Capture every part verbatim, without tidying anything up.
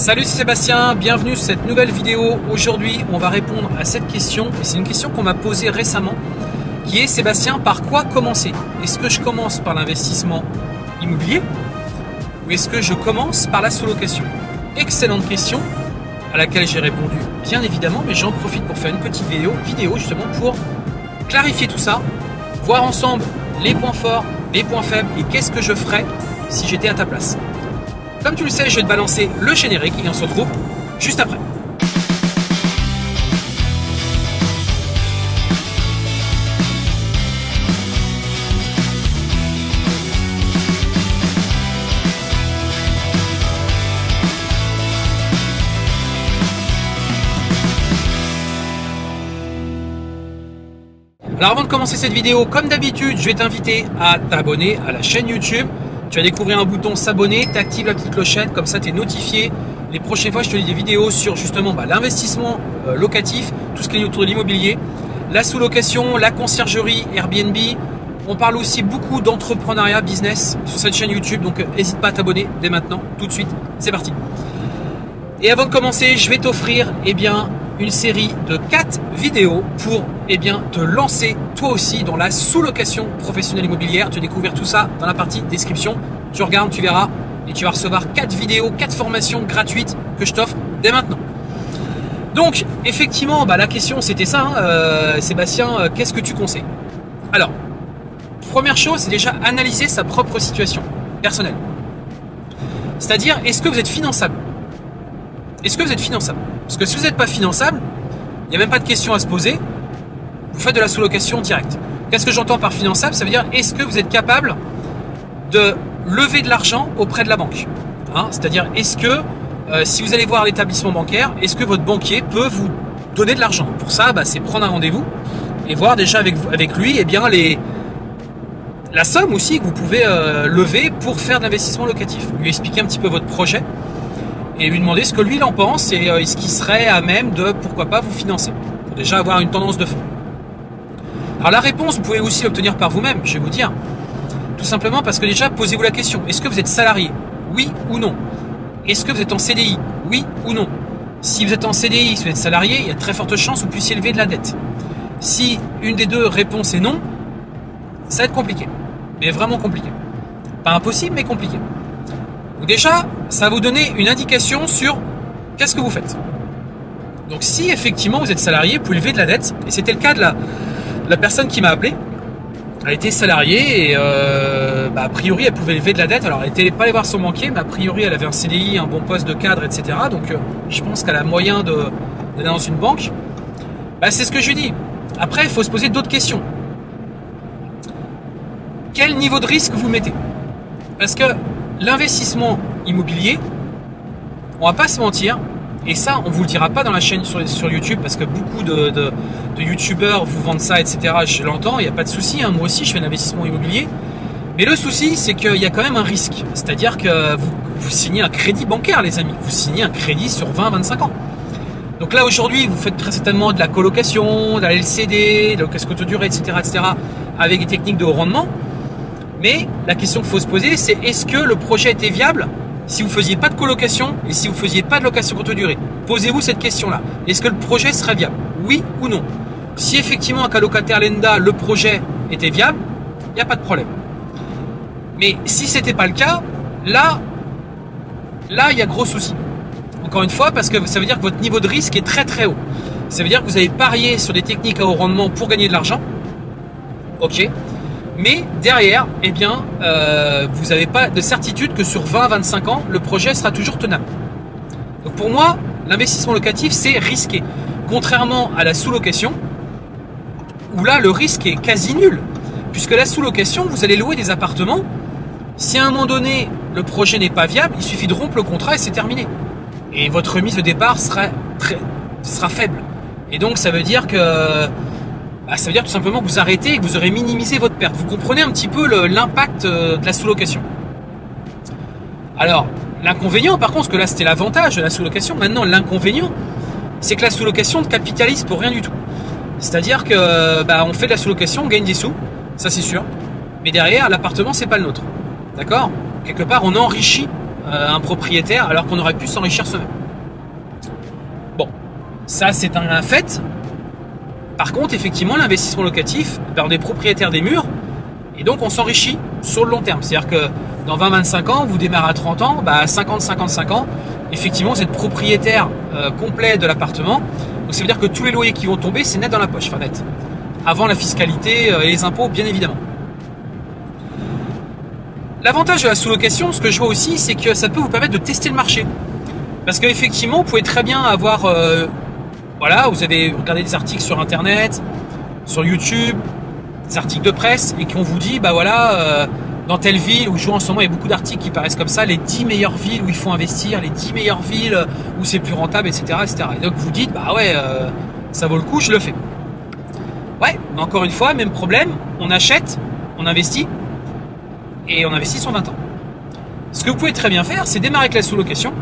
Salut, c'est Sébastien, bienvenue sur cette nouvelle vidéo. Aujourd'hui, on va répondre à cette question, et c'est une question qu'on m'a posée récemment, qui est: Sébastien, par quoi commencer? Est-ce que je commence par l'investissement immobilier ou est-ce que je commence par la sous-location? Excellente question à laquelle j'ai répondu bien évidemment, mais j'en profite pour faire une petite vidéo, vidéo justement pour clarifier tout ça, voir ensemble les points forts, les points faibles et qu'est-ce que je ferais si j'étais à ta place. Comme tu le sais, je vais te balancer le générique et on se retrouve juste après. Alors avant de commencer cette vidéo, comme d'habitude, je vais t'inviter à t'abonner à la chaîne YouTube. Tu vas découvrir un bouton s'abonner, tu actives la petite clochette, comme ça tu es notifié. Les prochaines fois, je te dis des vidéos sur justement bah, l'investissement euh, locatif, tout ce qui est autour de l'immobilier, la sous-location, la conciergerie, Airbnb. On parle aussi beaucoup d'entrepreneuriat, business sur cette chaîne YouTube, donc n'hésite pas à t'abonner dès maintenant, tout de suite. C'est parti. Et avant de commencer, je vais t'offrir eh bien, une série de quatre vidéos pour eh bien, te lancer toi aussi dans la sous-location professionnelle immobilière. Tu vas découvrir tout ça dans la partie description. Tu regardes, tu verras et tu vas recevoir quatre vidéos, quatre formations gratuites que je t'offre dès maintenant. Donc effectivement, bah, la question c'était ça, hein, euh, Sébastien, euh, qu'est-ce que tu conseilles? Alors, première chose, c'est déjà analyser sa propre situation personnelle. C'est-à-dire, est-ce que vous êtes finançable? Est-ce que vous êtes finançable? Parce que si vous n'êtes pas finançable, il n'y a même pas de question à se poser, vous faites de la sous-location directe. Qu'est-ce que j'entends par finançable? Ça veut dire, est-ce que vous êtes capable de lever de l'argent auprès de la banque, hein? C'est-à-dire, est-ce que, euh, si vous allez voir l'établissement bancaire, est-ce que votre banquier peut vous donner de l'argent? Pour ça, bah, c'est prendre un rendez-vous et voir déjà avec, avec lui eh bien, les, la somme aussi que vous pouvez euh, lever pour faire de l'investissement locatif. Lui expliquer un petit peu votre projet et lui demander ce que lui il en pense et euh, ce qui serait à même de, pourquoi pas, vous financer. Pour déjà avoir une tendance de fond. Alors la réponse, vous pouvez aussi l'obtenir par vous-même, je vais vous dire. Tout simplement parce que déjà, posez-vous la question. Est-ce que vous êtes salarié? Oui ou non? Est-ce que vous êtes en C D I? Oui ou non? Si vous êtes en C D I, si vous êtes salarié, il y a de très fortes chances que vous puissiez lever de la dette. Si une des deux réponses est non, ça va être compliqué. Mais vraiment compliqué. Pas impossible, mais compliqué. Donc déjà, ça va vous donner une indication sur qu'est-ce que vous faites. Donc si effectivement vous êtes salarié, vous pouvez lever de la dette. Et c'était le cas de la, la personne qui m'a appelé. Elle était salariée et euh, bah, a priori elle pouvait lever de la dette. Alors elle n'était pas allée voir son banquier, mais a priori elle avait un C D I, un bon poste de cadre, et cetera. Donc euh, je pense qu'elle a moyen de, d'aller dans une banque. Bah, c'est ce que je lui dis. Après, il faut se poser d'autres questions. Quel niveau de risque vous mettez? Parce que l'investissement immobilier, on va pas se mentir, et ça on vous le dira pas dans la chaîne sur, sur YouTube, parce que beaucoup de, de, de youtubeurs vous vendent ça, et cetera. Je l'entends, il n'y a pas de souci, hein, moi aussi je fais de l'investissement immobilier, mais le souci c'est qu'il y a quand même un risque, c'est-à-dire que vous, vous signez un crédit bancaire, les amis, vous signez un crédit sur vingt à vingt-cinq ans. Donc là aujourd'hui vous faites très certainement de la colocation, de la L C D, de la location courte durée, et cetera, et cetera, avec des techniques de haut rendement. Mais la question qu'il faut se poser, c'est est-ce que le projet était viable si vous ne faisiez pas de colocation et si vous ne faisiez pas de location courte durée? Posez-vous cette question-là. Est-ce que le projet serait viable? Oui ou non? Si effectivement, avec un locataire lambda, le projet était viable, il n'y a pas de problème. Mais si ce n'était pas le cas, là, là, il y a gros souci. Encore une fois, parce que ça veut dire que votre niveau de risque est très très haut. Ça veut dire que vous avez parié sur des techniques à haut rendement pour gagner de l'argent. Ok. Mais derrière, eh bien, euh, vous n'avez pas de certitude que sur vingt à vingt-cinq ans, le projet sera toujours tenable. Donc pour moi, l'investissement locatif, c'est risqué. Contrairement à la sous-location, où là, le risque est quasi nul. Puisque la sous-location, vous allez louer des appartements. Si à un moment donné, le projet n'est pas viable, il suffit de rompre le contrat et c'est terminé. Et votre remise de départ sera, très, sera faible. Et donc, ça veut dire que... Ah, ça veut dire tout simplement que vous arrêtez et que vous aurez minimisé votre perte. Vous comprenez un petit peu l'impact de la sous-location. Alors, l'inconvénient par contre, parce que là c'était l'avantage de la sous-location, maintenant l'inconvénient, c'est que la sous-location ne capitalise pour rien du tout. C'est-à-dire que bah, on fait de la sous-location, on gagne des sous, ça c'est sûr, mais derrière l'appartement c'est pas le nôtre. D'accord? Quelque part on enrichit euh, un propriétaire alors qu'on aurait pu s'enrichir soi-même. Bon, ça c'est un, un fait. Par contre, effectivement, l'investissement locatif, ben, on est propriétaire des murs et donc on s'enrichit sur le long terme. C'est-à-dire que dans vingt à vingt-cinq ans, vous démarrez à trente ans, bah, à cinquante à cinquante-cinq ans, effectivement, vous êtes propriétaire euh, complet de l'appartement. Donc ça veut dire que tous les loyers qui vont tomber, c'est net dans la poche, enfin net. Avant la fiscalité euh, et les impôts, bien évidemment. L'avantage de la sous-location, ce que je vois aussi, c'est que ça peut vous permettre de tester le marché. Parce qu'effectivement, vous pouvez très bien avoir... Euh, voilà, vous avez regardé des articles sur Internet, sur YouTube, des articles de presse, et qu'on vous dit, bah voilà, euh, dans telle ville, où je vois en ce moment, il y a beaucoup d'articles qui paraissent comme ça, les dix meilleures villes où il faut investir, les dix meilleures villes où c'est plus rentable, et cetera, et cetera. Et donc vous dites, bah ouais, euh, ça vaut le coup, je le fais. Ouais, mais encore une fois, même problème, on achète, on investit, et on investit sur vingt ans. Ce que vous pouvez très bien faire, c'est démarrer avec la sous-location,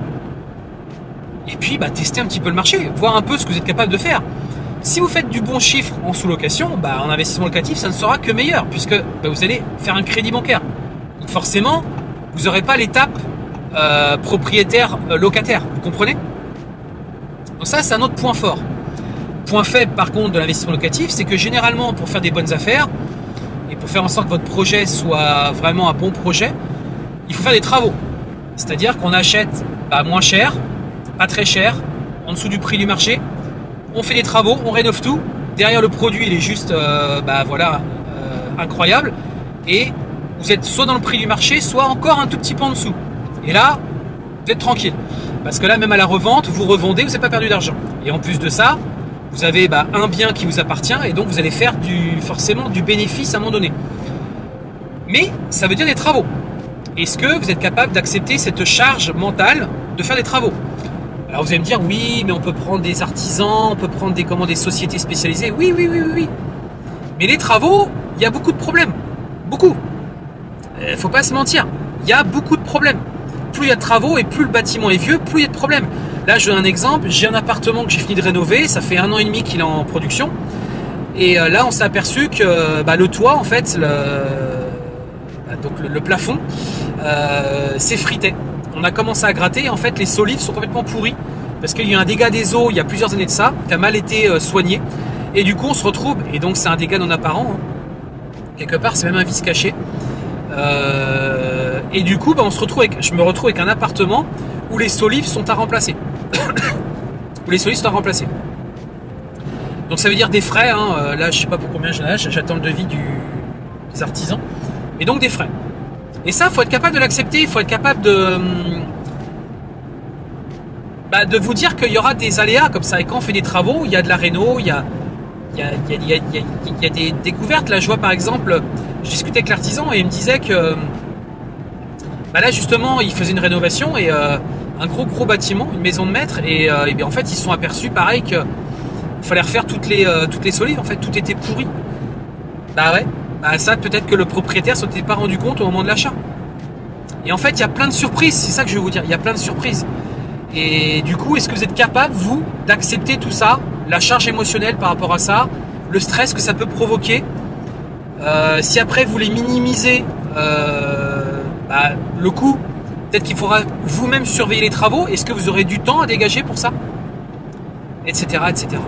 et puis bah, tester un petit peu le marché, voir un peu ce que vous êtes capable de faire. Si vous faites du bon chiffre en sous-location, bah, en investissement locatif, ça ne sera que meilleur, puisque bah, vous allez faire un crédit bancaire. Donc forcément, vous n'aurez pas l'étape euh, propriétaire-locataire, vous comprenez? Donc ça, c'est un autre point fort. Point faible, par contre, de l'investissement locatif, c'est que généralement, pour faire des bonnes affaires, et pour faire en sorte que votre projet soit vraiment un bon projet, il faut faire des travaux. C'est-à-dire qu'on achète bah, moins cher, pas très cher, en dessous du prix du marché. On fait des travaux, on rénove tout. Derrière, le produit, il est juste euh, bah, voilà, euh, incroyable. Et vous êtes soit dans le prix du marché, soit encore un tout petit peu en dessous. Et là, vous êtes tranquille. Parce que là, même à la revente, vous revendez, vous n'avez pas perdu d'argent. Et en plus de ça, vous avez bah, un bien qui vous appartient et donc vous allez faire du, forcément du bénéfice à un moment donné. Mais ça veut dire des travaux. Est-ce que vous êtes capable d'accepter cette charge mentale de faire des travaux? Alors vous allez me dire, oui, mais on peut prendre des artisans, on peut prendre des, comment, des sociétés spécialisées. Oui, oui, oui, oui, oui. Mais les travaux, il y a beaucoup de problèmes. Beaucoup. Il ne faut pas se mentir. Il y a beaucoup de problèmes. Plus il y a de travaux et plus le bâtiment est vieux, plus il y a de problèmes. Là, je donne un exemple. J'ai un appartement que j'ai fini de rénover. Ça fait un an et demi qu'il est en production. Et euh, là, on s'est aperçu que bah, le toit, en fait, le, bah, donc le, le plafond, euh, s'effritait. On a commencé à gratter et en fait les solives sont complètement pourries parce qu'il y a eu un dégât des eaux il y a plusieurs années de ça qui a mal été euh, soigné et du coup on se retrouve, et donc c'est un dégât non apparent, hein. Quelque part c'est même un vice caché, euh, et du coup bah, on se retrouve avec, je me retrouve avec un appartement où les solives sont à remplacer où les solives sont à remplacer donc ça veut dire des frais, hein. euh, là je sais pas pour combien j'en ai, j'attends le devis du, des artisans, et donc des frais. Et ça, il faut être capable de l'accepter, il faut être capable de, bah, de vous dire qu'il y aura des aléas comme ça. Et quand on fait des travaux, il y a de la réno, il y a, il y a, il y a, il y a, il y a, il y a des découvertes. Là, je vois par exemple, je discutais avec l'artisan et il me disait que bah là, justement, il faisait une rénovation et euh, un gros gros bâtiment, une maison de maître. Et, euh, et bien, en fait, ils se sont aperçus, pareil, qu'il fallait refaire toutes les, euh, toutes les solives. En fait, tout était pourri. Bah ouais. Bah ça, peut-être que le propriétaire ne s'était pas rendu compte au moment de l'achat. Et en fait, il y a plein de surprises, c'est ça que je vais vous dire, il y a plein de surprises. Et du coup, est-ce que vous êtes capable, vous, d'accepter tout ça, la charge émotionnelle par rapport à ça, le stress que ça peut provoquer, euh, si après vous voulez minimiser euh, bah, le coût, peut-être qu'il faudra vous-même surveiller les travaux, est-ce que vous aurez du temps à dégager pour ça, etc., et cetera.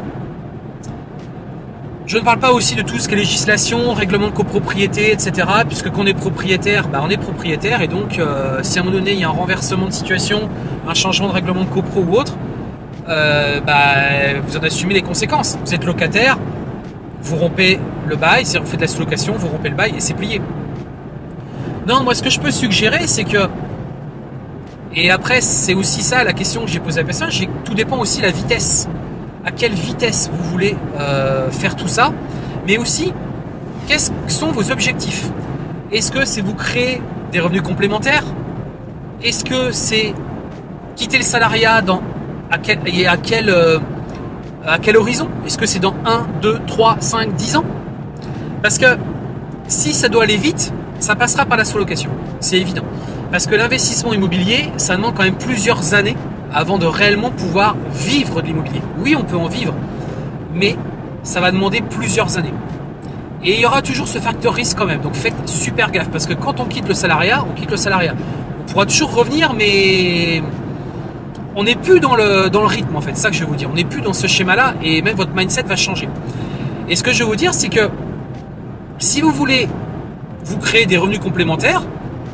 Je ne parle pas aussi de tout ce qui est législation, règlement de copropriété, et cetera. Puisque quand on est propriétaire, bah on est propriétaire. Et donc, euh, si à un moment donné, il y a un renversement de situation, un changement de règlement de copro ou autre, euh, bah, vous en assumez les conséquences. Vous êtes locataire, vous rompez le bail, c'est-à-dire vous faites de la sous-location, vous rompez le bail et c'est plié. Non, moi, ce que je peux suggérer, c'est que... Et après, c'est aussi ça la question que j'ai posée à la personne, c'est que tout dépend aussi de la vitesse. À quelle vitesse vous voulez euh, faire tout ça, mais aussi quels sont vos objectifs. Est-ce que c'est vous créer des revenus complémentaires? Est-ce que c'est quitter le salariat dans, à, quel, et à, quel, euh, à quel horizon? Est-ce que c'est dans un, deux, trois, cinq, dix ans? Parce que si ça doit aller vite, ça passera par la sous-location, c'est évident. Parce que l'investissement immobilier, ça demande quand même plusieurs années avant de réellement pouvoir vivre de l'immobilier. Oui, on peut en vivre, mais ça va demander plusieurs années. Et il y aura toujours ce facteur risque quand même. Donc faites super gaffe, parce que quand on quitte le salariat, on quitte le salariat. On pourra toujours revenir, mais on n'est plus dans le, dans le rythme en fait, c'est ça que je vais vous dire. On n'est plus dans ce schéma-là et même votre mindset va changer. Et ce que je vais vous dire, c'est que si vous voulez vous créer des revenus complémentaires,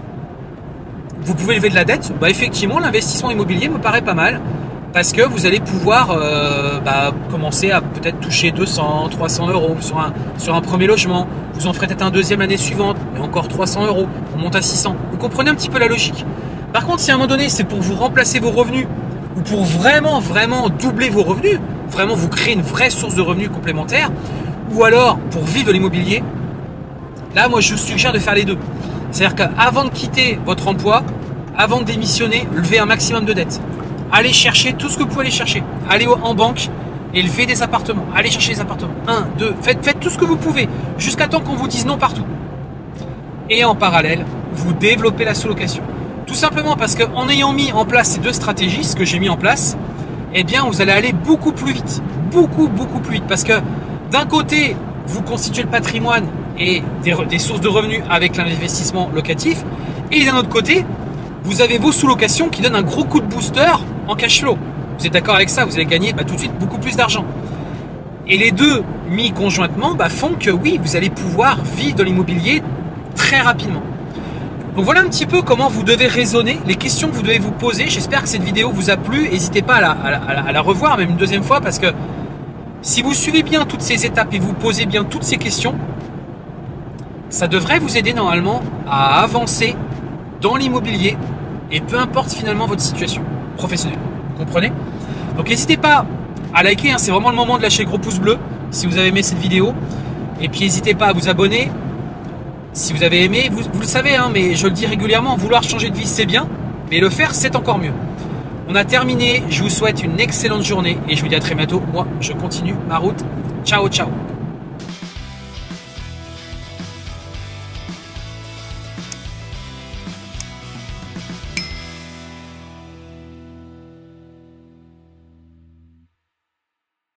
vous pouvez lever de la dette, bah effectivement l'investissement immobilier me paraît pas mal parce que vous allez pouvoir euh, bah, commencer à peut-être toucher deux cents, trois cents euros sur un, sur un premier logement. Vous en ferez peut-être un deuxième l'année suivante, mais encore trois cents euros, on monte à six cents. Vous comprenez un petit peu la logique. Par contre, si à un moment donné c'est pour vous remplacer vos revenus ou pour vraiment vraiment doubler vos revenus, vraiment vous créer une vraie source de revenus complémentaires, ou alors pour vivre de l'immobilier, là moi je vous suggère de faire les deux. C'est-à-dire qu'avant de quitter votre emploi, avant de démissionner, levez un maximum de dettes. Allez chercher tout ce que vous pouvez aller chercher. Allez en banque et levez des appartements. Allez chercher des appartements. Un, deux, faites, faites tout ce que vous pouvez jusqu'à temps qu'on vous dise non partout. Et en parallèle, vous développez la sous-location. Tout simplement parce qu'en ayant mis en place ces deux stratégies, ce que j'ai mis en place, eh bien vous allez aller beaucoup plus vite. Beaucoup, beaucoup plus vite. Parce que d'un côté, vous constituez le patrimoine et des, des sources de revenus avec l'investissement locatif. Et d'un autre côté, vous avez vos sous-locations qui donnent un gros coup de booster en cash flow. Vous êtes d'accord avec ça? Vous allez gagner bah, tout de suite beaucoup plus d'argent. Et les deux mis conjointement bah, font que oui, vous allez pouvoir vivre de l'immobilier très rapidement. Donc voilà un petit peu comment vous devez raisonner, les questions que vous devez vous poser. J'espère que cette vidéo vous a plu. N'hésitez pas à la, à, la, à, la, à la revoir même une deuxième fois parce que si vous suivez bien toutes ces étapes et vous posez bien toutes ces questions, ça devrait vous aider normalement à avancer dans l'immobilier et peu importe finalement votre situation professionnelle. Vous comprenez? Donc n'hésitez pas à liker, hein, c'est vraiment le moment de lâcher le gros pouce bleu si vous avez aimé cette vidéo. Et puis n'hésitez pas à vous abonner si vous avez aimé. Vous, vous le savez, hein, mais je le dis régulièrement, vouloir changer de vie c'est bien, mais le faire c'est encore mieux. On a terminé, je vous souhaite une excellente journée et je vous dis à très bientôt. Moi, je continue ma route. Ciao, ciao.